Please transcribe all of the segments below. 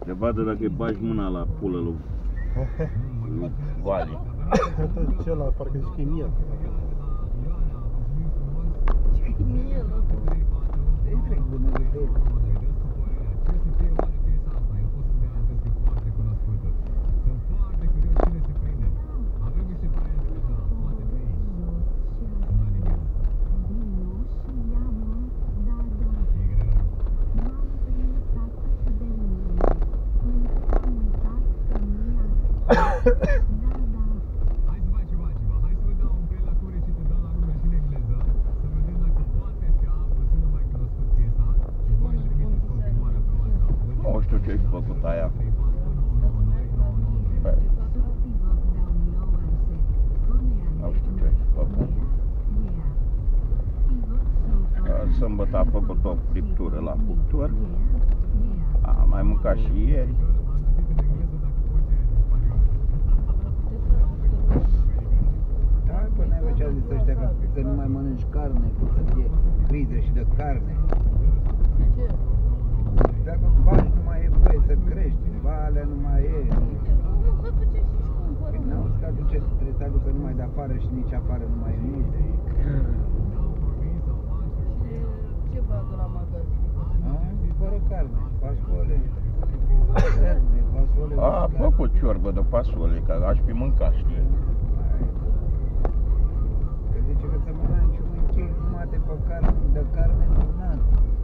Te vadă dacă îi bagi mâna la pulă lui Vali. Ce ăla, parcă zici că e miel. Miel. Îi trec Dumnezeu. Hai să faci ceva, hai să vă dau un play la core și te dau la nume și în engleză. Să vedem dacă poate fi apă, sună mai cunoscut piesa. Și voi îmi trimiteți confirmarea pe WhatsApp. Nu știu ce-ai făcut aia. Nu știu ce-ai făcut. Sâmbătă a făcut o friptură la cuptor. A mai mâncat și ieri. Da, până ai ce au zis ăștia că să nu mai mănânci carne, că să fie criză și de carne. De ce? Dacă bani nu mai e voie să crești, valea nu mai e. Nu, că duce și cumpără. Păi n-auzi că atunci trebuie să aducă numai de afară și nici afară nu mai e multe. Ce bagă la magazin? Fără carne, fasole, carne, fasole. A făcut ciorbă de fasole, că aș fi mâncat, știi? Că zice că să mănânci un kil jumate pe carne, de carne într-un an.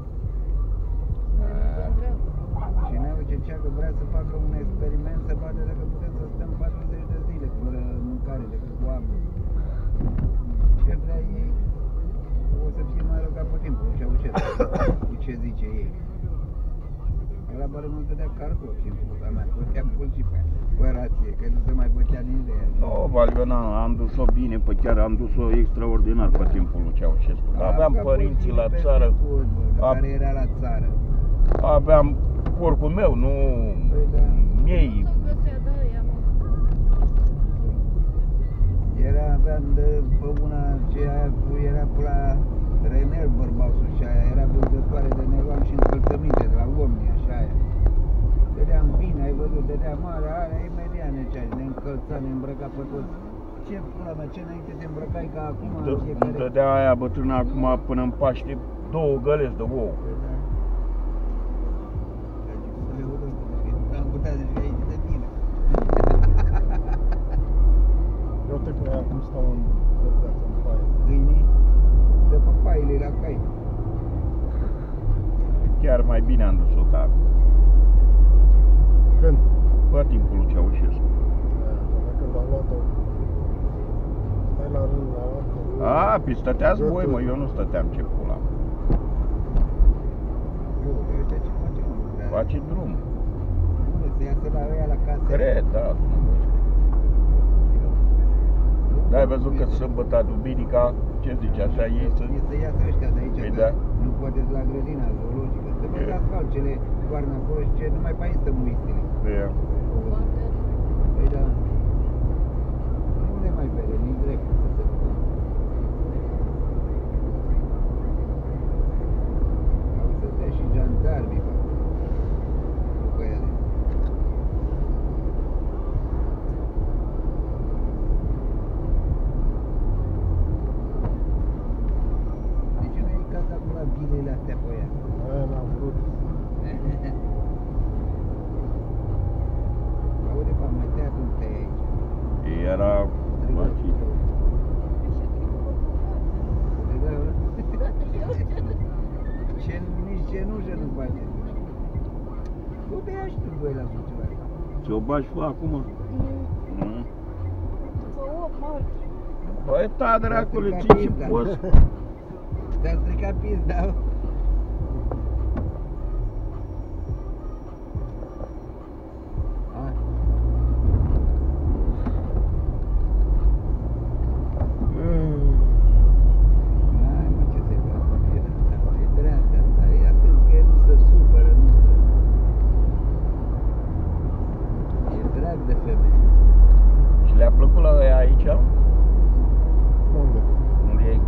Și ne-au zicea că vrea să facă un experiment, să vadă dacă putem să stăm 40 de zile fără mâncare, decât cu apă. Ce vrea ei? O să fie mai rău ca pe timpul, Ceaușescu, cu ce zice ei. Ăla bără nu dădea cartofi în puta mea, bătea pulci pe rație, că nu se mai bătea nici de ea. Nu, Valviona, am dus-o bine, pe chiar am dus-o extraordinar pe timpul lui Ceaușescu. Aveam părinții la țară. Care era la țară. Aveam porcul meu, nu ei. Să găsea, da, ea mă. Aveam de pe una ce aia era pe la Renel bărbatul și aia era vânzătoare de ne luam și încălțăminte de la Omnia și aia. Dădeam bine, ai văzut, dădeam mare, aia imediat ne încălța, ne îmbrăca pe toți. Ce pula mea, ce înainte te îmbrăcai ca acum în fiecare... Îmi dădea aia bătrână acum până în Paște 2 găleți de ouă. Am putea zice că aici de tine. Eu te cu aia cum stau în verdeață, în paie. Câinii de pe paile la cai. Chiar mai bine am dus-o ca Când? pe timpul lui Ceaușescu. Când am luat-o, stai la rând la altă. A, păi stăteați voi, mă, eu nu stăteam, ce pula. Ăștia ce face? Face drum. Unde să iasă la ăia la casă? Cred, da. Da, ai văzut că sâmbătă, duminica, ce zice, așa ei să... E să iasă ăștia de aici, Păi că da. nu poate de la grădina zoologică. Să vezi asfalt, cele toarnă acolo și ce nu mai mai stă muistele. Păi da. Nu le mai vede, nici drept. Au să stea și jandarmii, bă. După ele. De ce nu ai casa cu la bilele astea pe ea? Aia n-am vrut. Aude, m-am mai tăiat un tăi aici. Era... Ce nici cenușă nu face. Nu te ia și tu voi la Suceava. Ți-o bagi fă acum? Nu? După 8 martie. Băi, ta dracule, ce poți? Ți-a stricat pizda. Și le-a plăcut la ăia aici? Unde? Nu le-ai...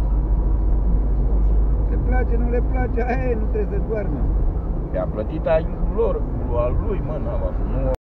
Le place, nu le place, aia e, nu trebuie să doarmă. Le-a plătit ai lor, al lui, mă, n-am avut. Nu